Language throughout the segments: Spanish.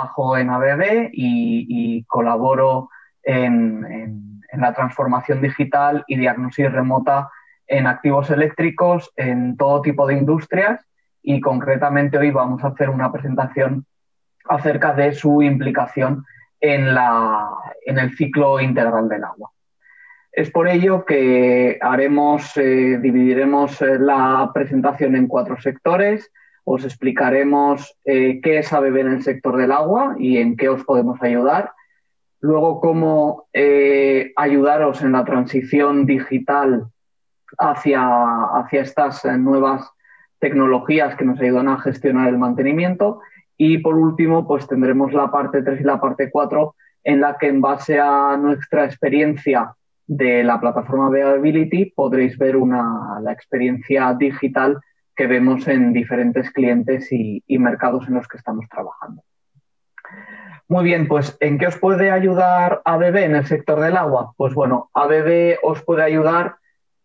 trabajo en ABB y colaboro en la transformación digital y diagnosis remota en activos eléctricos en todo tipo de industrias y concretamente hoy vamos a hacer una presentación acerca de su implicación en el ciclo integral del agua. Es por ello que dividiremos la presentación en 4 sectores. Os explicaremos qué es ABB en el sector del agua y en qué os podemos ayudar. Luego, cómo ayudaros en la transición digital hacia estas nuevas tecnologías que nos ayudan a gestionar el mantenimiento. Y por último, pues tendremos la parte 3 y la parte 4, en la que en base a nuestra experiencia de la plataforma Beability podréis ver la experiencia digital que vemos en diferentes clientes y mercados en los que estamos trabajando. Muy bien, pues ¿en qué os puede ayudar ABB en el sector del agua? Pues bueno, ABB os puede ayudar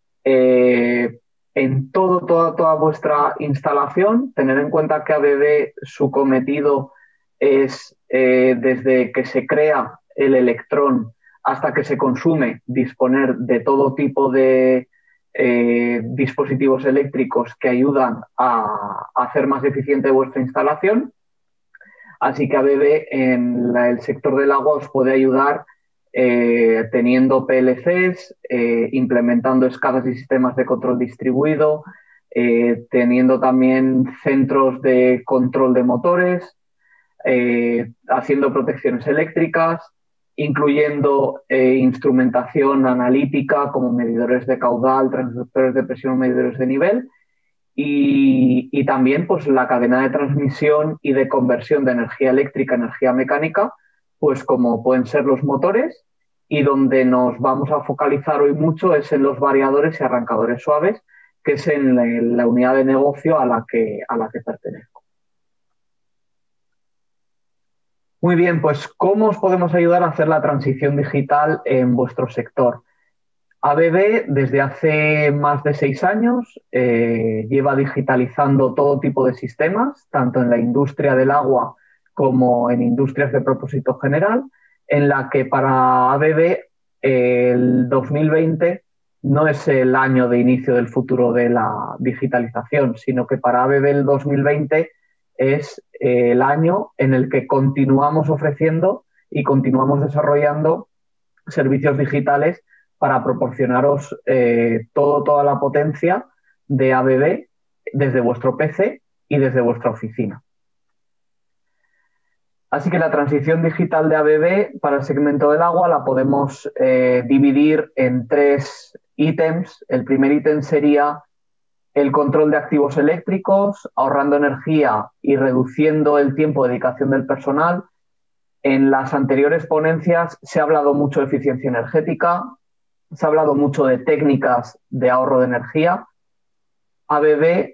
en toda vuestra instalación. Tener en cuenta que ABB, su cometido es desde que se crea el electrón hasta que se consume, disponer de todo tipo de dispositivos eléctricos que ayudan a hacer más eficiente vuestra instalación. Así que ABB en el sector del agua os puede ayudar teniendo PLCs, implementando escalas y sistemas de control distribuido, teniendo también centros de control de motores, haciendo protecciones eléctricas, incluyendo instrumentación analítica como medidores de caudal, transductores de presión o medidores de nivel, y también pues, la cadena de transmisión y de conversión de energía eléctrica a energía mecánica, pues como pueden ser los motores, y donde nos vamos a focalizar hoy mucho es en los variadores y arrancadores suaves, que es en la unidad de negocio a la que pertenezco. Muy bien, pues ¿cómo os podemos ayudar a hacer la transición digital en vuestro sector? ABB desde hace más de 6 años lleva digitalizando todo tipo de sistemas, tanto en la industria del agua como en industrias de propósito general, en la que para ABB el 2020 no es el año de inicio del futuro de la digitalización, sino que para ABB el 2020 es el año en el que continuamos ofreciendo y continuamos desarrollando servicios digitales para proporcionaros toda la potencia de ABB desde vuestro PC y desde vuestra oficina. Así que la transición digital de ABB para el segmento del agua la podemos dividir en 3 ítems. El primer ítem sería el control de activos eléctricos, ahorrando energía y reduciendo el tiempo de dedicación del personal. En las anteriores ponencias se ha hablado mucho de eficiencia energética, se ha hablado mucho de técnicas de ahorro de energía. ABB,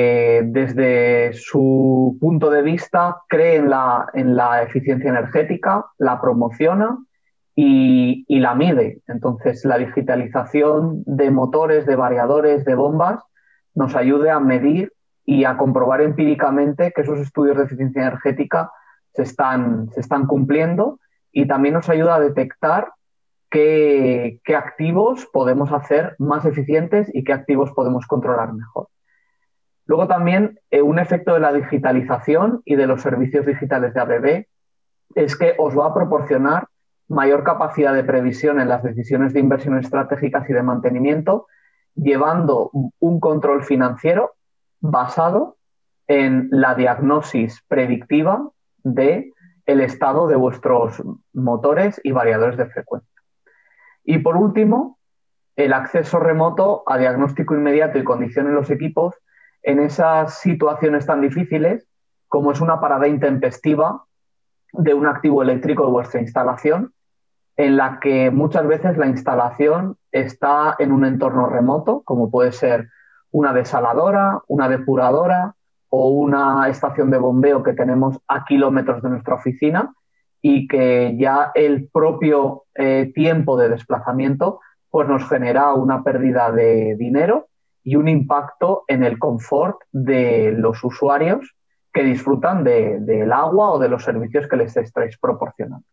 desde su punto de vista, cree en la eficiencia energética, la promociona y la mide. Entonces, la digitalización de motores, de variadores, de bombas, nos ayude a medir y a comprobar empíricamente que esos estudios de eficiencia energética se están cumpliendo, y también nos ayuda a detectar qué activos podemos hacer más eficientes y qué activos podemos controlar mejor. Luego también un efecto de la digitalización y de los servicios digitales de ABB es que os va a proporcionar mayor capacidad de previsión en las decisiones de inversión estratégicas y de mantenimiento, llevando un control financiero basado en la diagnosis predictiva del estado de vuestros motores y variadores de frecuencia. Y por último, el acceso remoto a diagnóstico inmediato y condición en los equipos en esas situaciones tan difíciles como es una parada intempestiva de un activo eléctrico de vuestra instalación, en la que muchas veces la instalación está en un entorno remoto, como puede ser una desaladora, una depuradora o una estación de bombeo que tenemos a kilómetros de nuestra oficina, y que ya el propio tiempo de desplazamiento pues nos genera una pérdida de dinero y un impacto en el confort de los usuarios que disfrutan del agua o de los servicios que les estáis proporcionando.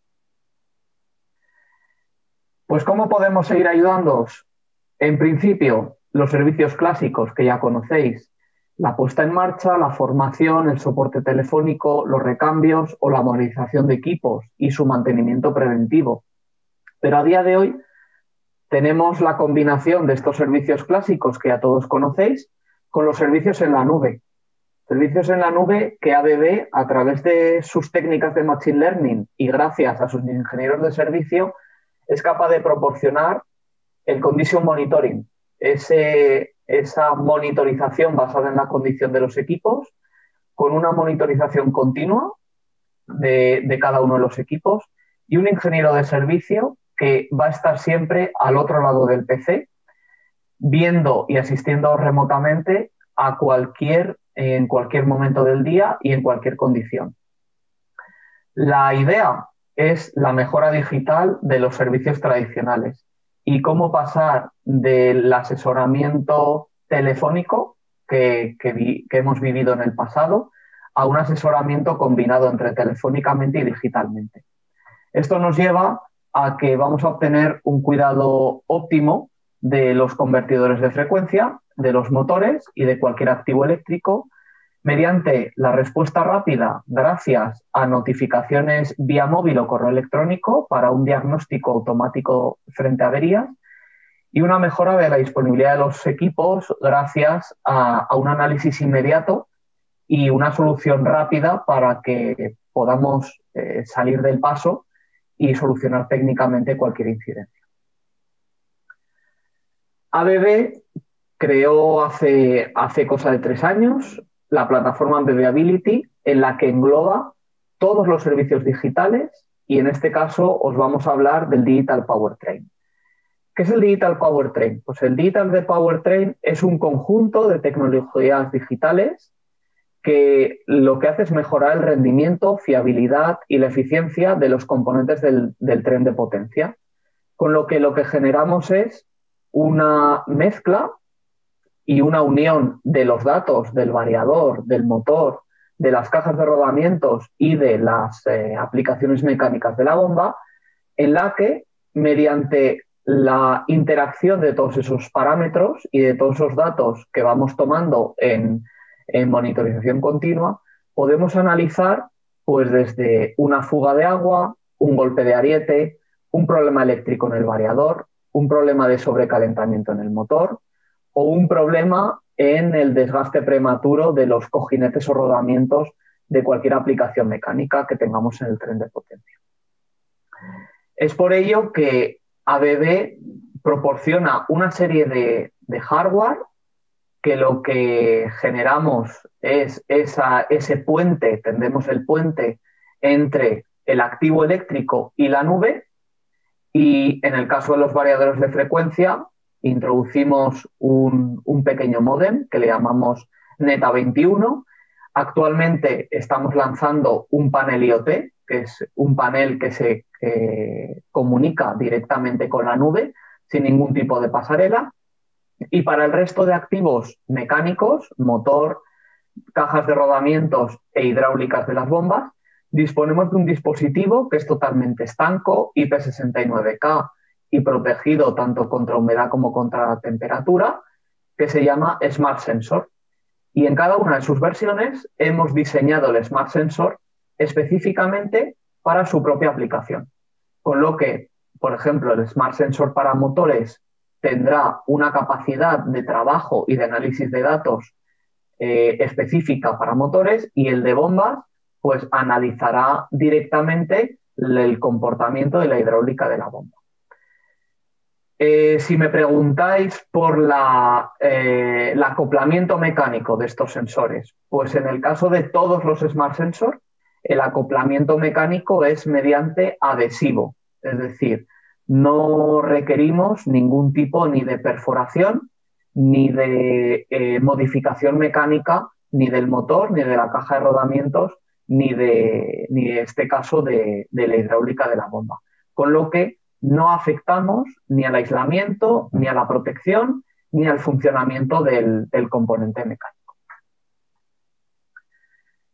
Pues, ¿cómo podemos seguir ayudándoos? En principio, los servicios clásicos que ya conocéis, la puesta en marcha, la formación, el soporte telefónico, los recambios o la modernización de equipos y su mantenimiento preventivo. Pero a día de hoy tenemos la combinación de estos servicios clásicos que ya todos conocéis con los servicios en la nube. Servicios en la nube que ABB, a través de sus técnicas de Machine Learning y gracias a sus ingenieros de servicio, es capaz de proporcionar el Condition Monitoring, esa monitorización basada en la condición de los equipos, con una monitorización continua de cada uno de los equipos y un ingeniero de servicio que va a estar siempre al otro lado del PC, viendo y asistiendo remotamente en cualquier momento del día y en cualquier condición. La idea es la mejora digital de los servicios tradicionales y cómo pasar del asesoramiento telefónico que hemos vivido en el pasado a un asesoramiento combinado entre telefónicamente y digitalmente. Esto nos lleva a que vamos a obtener un cuidado óptimo de los convertidores de frecuencia, de los motores y de cualquier activo eléctrico, mediante la respuesta rápida gracias a notificaciones vía móvil o correo electrónico para un diagnóstico automático frente a averías y una mejora de la disponibilidad de los equipos gracias a un análisis inmediato y una solución rápida para que podamos salir del paso y solucionar técnicamente cualquier incidencia. ABB creó hace cosa de 3 años la plataforma ABB Ability, en la que engloba todos los servicios digitales y en este caso os vamos a hablar del Digital Powertrain. ¿Qué es el Digital Powertrain? Pues el Digital Powertrain es un conjunto de tecnologías digitales que lo que hace es mejorar el rendimiento, fiabilidad y la eficiencia de los componentes del tren de potencia, con lo que generamos es una mezcla y una unión de los datos del variador, del motor, de las cajas de rodamientos y de las aplicaciones mecánicas de la bomba, en la que, mediante la interacción de todos esos parámetros y de todos esos datos que vamos tomando en monitorización continua, podemos analizar pues, desde una fuga de agua, un golpe de ariete, un problema eléctrico en el variador, un problema de sobrecalentamiento en el motor, o un problema en el desgaste prematuro de los cojinetes o rodamientos de cualquier aplicación mecánica que tengamos en el tren de potencia. Es por ello que ABB proporciona una serie de hardware que lo que generamos es ese puente, tendemos el puente entre el activo eléctrico y la nube, y en el caso de los variadores de frecuencia introducimos un pequeño módem que le llamamos NETA21. Actualmente estamos lanzando un panel IoT, que es un panel que se comunica directamente con la nube sin ningún tipo de pasarela. Y para el resto de activos mecánicos, motor, cajas de rodamientos e hidráulicas de las bombas, disponemos de un dispositivo que es totalmente estanco, IP69K, y protegido tanto contra humedad como contra la temperatura, que se llama Smart Sensor. Y en cada una de sus versiones hemos diseñado el Smart Sensor específicamente para su propia aplicación. Con lo que, por ejemplo, el Smart Sensor para motores tendrá una capacidad de trabajo y de análisis de datos específica para motores, y el de bombas pues analizará directamente el comportamiento de la hidráulica de la bomba. Si me preguntáis por el acoplamiento mecánico de estos sensores, pues en el caso de todos los Smart Sensor, el acoplamiento mecánico es mediante adhesivo, es decir, no requerimos ningún tipo ni de perforación, ni de modificación mecánica, ni del motor, ni de la caja de rodamientos, ni de este caso de la hidráulica de la bomba. Con lo que no afectamos ni al aislamiento, ni a la protección, ni al funcionamiento del componente mecánico.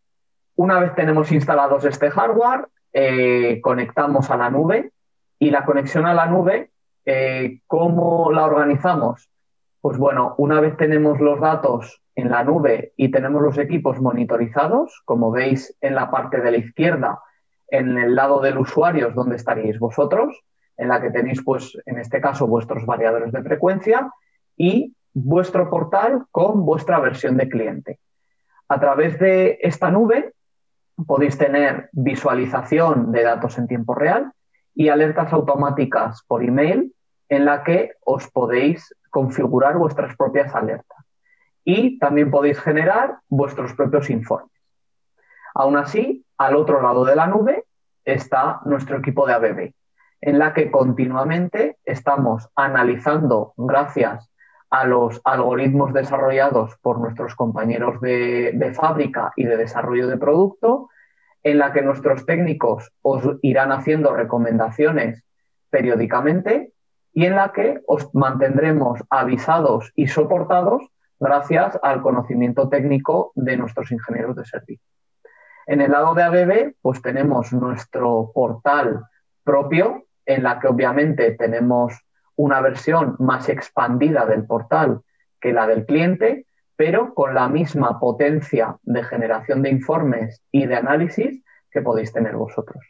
Una vez tenemos instalados este hardware, conectamos a la nube y la conexión a la nube, ¿cómo la organizamos? Pues bueno, una vez tenemos los datos en la nube y tenemos los equipos monitorizados, como veis en la parte de la izquierda, en el lado del usuario es donde estaríais vosotros, en la que tenéis, pues, en este caso, vuestros variadores de frecuencia y vuestro portal con vuestra versión de cliente. A través de esta nube podéis tener visualización de datos en tiempo real y alertas automáticas por email en la que os podéis configurar vuestras propias alertas. Y también podéis generar vuestros propios informes. Aún así, al otro lado de la nube está nuestro equipo de ABB, en la que continuamente estamos analizando, gracias a los algoritmos desarrollados por nuestros compañeros de fábrica y de desarrollo de producto, en la que nuestros técnicos os irán haciendo recomendaciones periódicamente y en la que os mantendremos avisados y soportados gracias al conocimiento técnico de nuestros ingenieros de servicio. En el lado de ABB, pues tenemos nuestro portal propio, en la que obviamente tenemos una versión más expandida del portal que la del cliente, pero con la misma potencia de generación de informes y de análisis que podéis tener vosotros.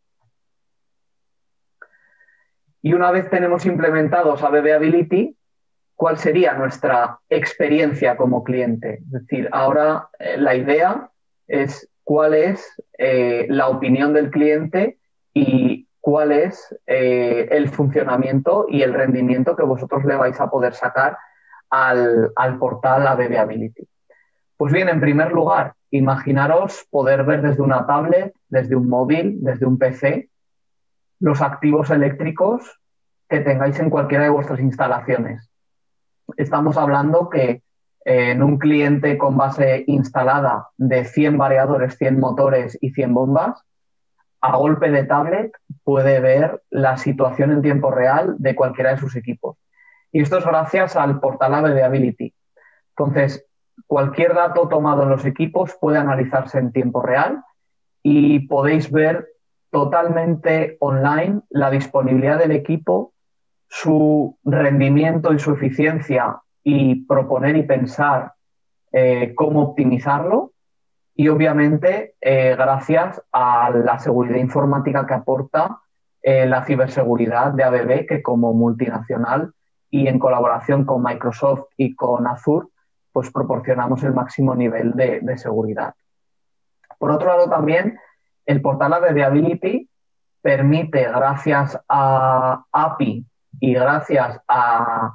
Y una vez tenemos implementados ABB Ability, ¿cuál sería nuestra experiencia como cliente? Es decir, ahora la idea es cuál es la opinión del cliente y cuál es el funcionamiento y el rendimiento que vosotros le vais a poder sacar al portal ABB Ability. Pues bien, en primer lugar, imaginaros poder ver desde una tablet, desde un móvil, desde un PC, los activos eléctricos que tengáis en cualquiera de vuestras instalaciones. Estamos hablando que en un cliente con base instalada de 100 variadores, 100 motores y 100 bombas, a golpe de tablet puede ver la situación en tiempo real de cualquiera de sus equipos. Y esto es gracias al portal ABB Ability. Entonces, cualquier dato tomado en los equipos puede analizarse en tiempo real y podéis ver totalmente online la disponibilidad del equipo, su rendimiento y su eficiencia y proponer y pensar cómo optimizarlo y obviamente gracias a la seguridad informática que aporta la ciberseguridad de ABB, que como multinacional y en colaboración con Microsoft y con Azure, pues proporcionamos el máximo nivel de seguridad. Por otro lado también, el portal ABB Ability permite, gracias a API y gracias a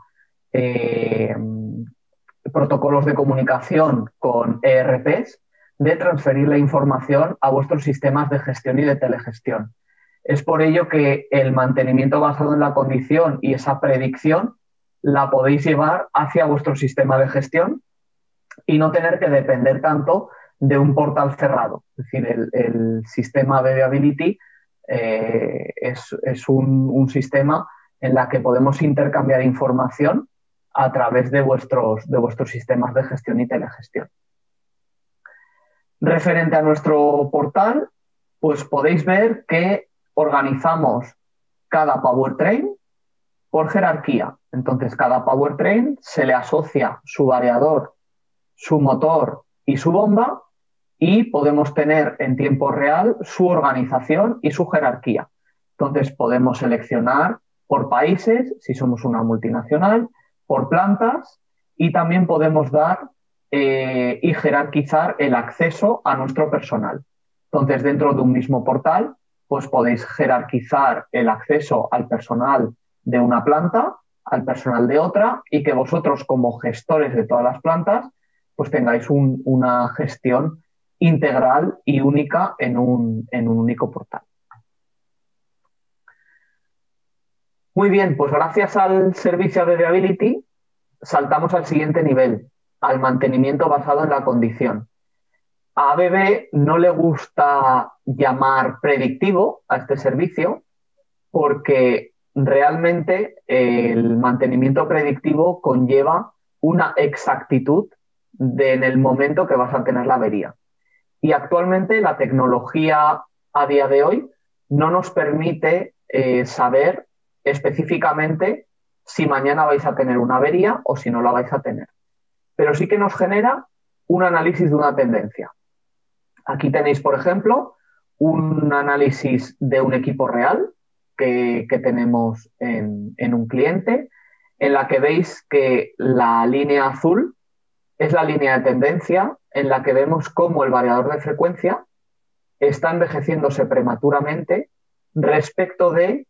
protocolos de comunicación con ERPs, de transferir la información a vuestros sistemas de gestión y de telegestión. Es por ello que el mantenimiento basado en la condición y esa predicción la podéis llevar hacia vuestro sistema de gestión y no tener que depender tanto de un portal cerrado. Es decir, el sistema ABB Ability es un sistema en la que podemos intercambiar información a través de vuestros sistemas de gestión y telegestión. Referente a nuestro portal, pues podéis ver que organizamos cada powertrain por jerarquía. Entonces, cada powertrain se le asocia su variador, su motor y su bomba y podemos tener en tiempo real su organización y su jerarquía. Entonces, podemos seleccionar por países, si somos una multinacional, por plantas y también podemos dar y jerarquizar el acceso a nuestro personal. Entonces, dentro de un mismo portal, pues podéis jerarquizar el acceso al personal de una planta, al personal de otra y que vosotros como gestores de todas las plantas pues tengáis una gestión integral y única en un único portal. Muy bien, pues gracias al servicio ABB Ability saltamos al siguiente nivel, al mantenimiento basado en la condición. A ABB no le gusta llamar predictivo a este servicio porque realmente el mantenimiento predictivo conlleva una exactitud en el momento que vas a tener la avería. Y actualmente la tecnología a día de hoy no nos permite saber específicamente si mañana vais a tener una avería o si no la vais a tener. Pero sí que nos genera un análisis de una tendencia. Aquí tenéis, por ejemplo, un análisis de un equipo real que tenemos en un cliente, en la que veis que la línea azul es la línea de tendencia en la que vemos cómo el variador de frecuencia está envejeciéndose prematuramente respecto de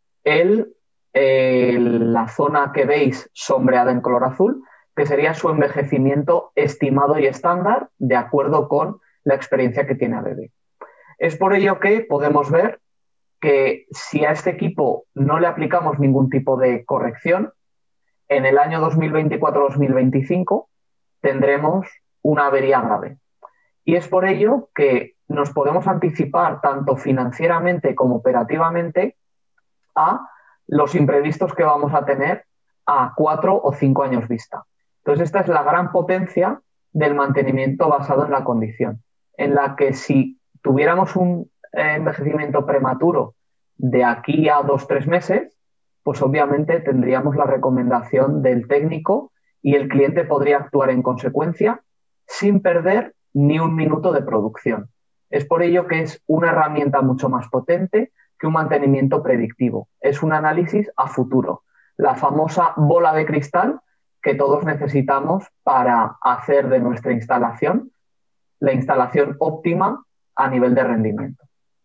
la zona que veis sombreada en color azul, que sería su envejecimiento estimado y estándar de acuerdo con la experiencia que tiene ABB. Es por ello que podemos ver que si a este equipo no le aplicamos ningún tipo de corrección, en el año 2024-2025 tendremos una avería grave. Y es por ello que nos podemos anticipar tanto financieramente como operativamente a los imprevistos que vamos a tener a 4 o 5 años vista. Entonces, esta es la gran potencia del mantenimiento basado en la condición, en la que si tuviéramos un envejecimiento prematuro de aquí a 2-3 meses, pues obviamente tendríamos la recomendación del técnico y el cliente podría actuar en consecuencia sin perder ni un minuto de producción. Es por ello que es una herramienta mucho más potente que un mantenimiento predictivo. Es un análisis a futuro, la famosa bola de cristal que todos necesitamos para hacer de nuestra instalación la instalación óptima a nivel de rendimiento.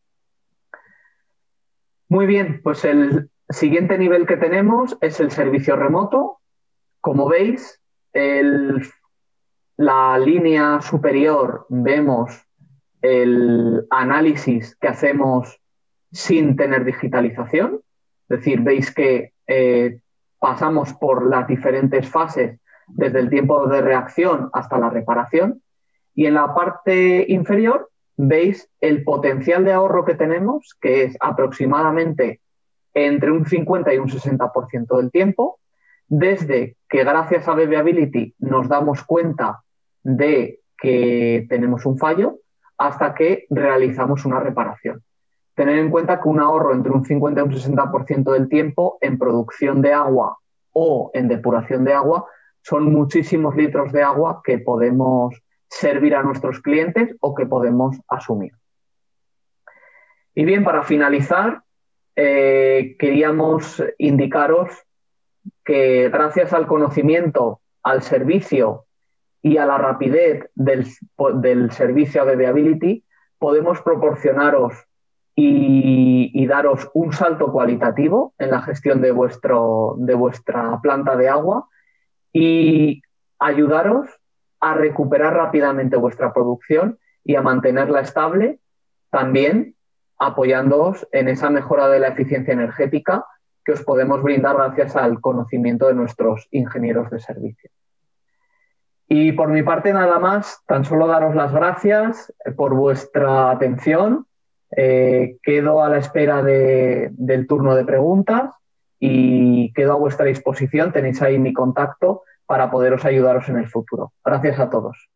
Muy bien, pues el siguiente nivel que tenemos es el servicio remoto. Como veis, la línea superior vemos el análisis que hacemos sin tener digitalización. Es decir, veis que pasamos por las diferentes fases desde el tiempo de reacción hasta la reparación. Y en la parte inferior veis el potencial de ahorro que tenemos, que es aproximadamente entre un 50 y un 60% del tiempo, desde que gracias a BBability nos damos cuenta de que tenemos un fallo hasta que realizamos una reparación. Tener en cuenta que un ahorro entre un 50 y un 60% del tiempo en producción de agua o en depuración de agua son muchísimos litros de agua que podemos servir a nuestros clientes o que podemos asumir. Y bien, para finalizar, queríamos indicaros que gracias al conocimiento, al servicio y a la rapidez del servicio BBability podemos proporcionaros y daros un salto cualitativo en la gestión de vuestra planta de agua y ayudaros a recuperar rápidamente vuestra producción y a mantenerla estable, también apoyándoos en esa mejora de la eficiencia energética que os podemos brindar gracias al conocimiento de nuestros ingenieros de servicio. Y por mi parte nada más, tan solo daros las gracias por vuestra atención. Quedo a la espera del turno de preguntas y quedo a vuestra disposición. Tenéis ahí mi contacto para poderos ayudaros en el futuro. Gracias a todos.